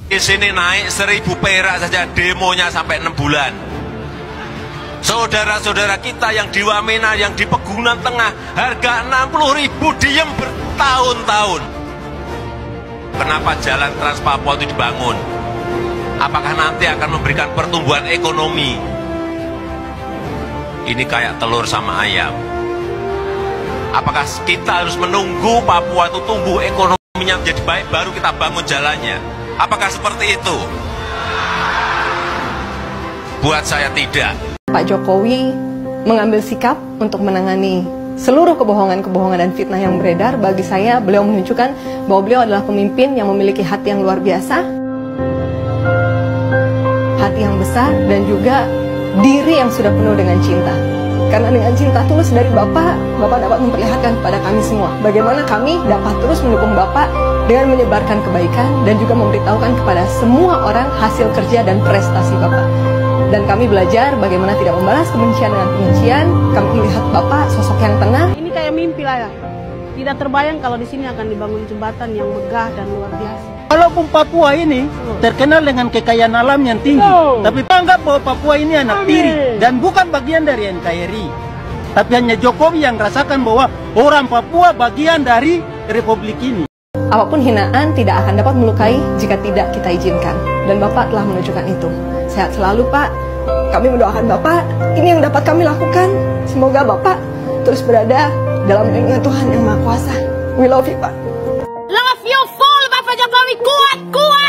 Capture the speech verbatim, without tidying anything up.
Di sini naik seribu perak saja demonya sampai enam bulan. Saudara-saudara kita yang di Wamena, yang di Pegunungan Tengah, harga enam puluh ribu diem bertahun-tahun. Kenapa jalan Trans Papua itu dibangun? Apakah nanti akan memberikan pertumbuhan ekonomi? Ini kayak telur sama ayam. Apakah kita harus menunggu Papua itu tumbuh ekonominya menjadi baik baru kita bangun jalannya? Apakah seperti itu? Buat saya tidak. Pak Jokowi mengambil sikap untuk menangani seluruh kebohongan-kebohongan dan fitnah yang beredar. Bagi saya, beliau menunjukkan bahwa beliau adalah pemimpin yang memiliki hati yang luar biasa, hati yang besar, dan juga diri yang sudah penuh dengan cinta. Karena dengan cinta tulus dari Bapak, Bapak dapat memperlihatkan kepada kami semua bagaimana kami dapat terus mendukung Bapak dengan menyebarkan kebaikan dan juga memberitahukan kepada semua orang hasil kerja dan prestasi Bapak. Dan kami belajar bagaimana tidak membalas kebencian dengan kebencian. Kami melihat Bapak sosok yang tenang. Ini kayak mimpi lah ya. Tidak terbayang kalau di sini akan dibangun jembatan yang megah dan luar biasa. Walaupun Papua ini terkenal dengan kekayaan alam yang tinggi, oh. tapi anggap bahwa Papua ini anak tiri dan bukan bagian dari N K R I. Tapi hanya Jokowi yang rasakan bahwa orang Papua bagian dari Republik ini. Apapun hinaan tidak akan dapat melukai jika tidak kita izinkan. Dan Bapak telah menunjukkan itu. Sehat selalu Pak. Kami mendoakan Bapak. Ini yang dapat kami lakukan. Semoga Bapak terus berada dalam lindungan Tuhan yang Maha Kuasa. We love you Pak. Love you full Bapak Jokowi, kuat, kuat.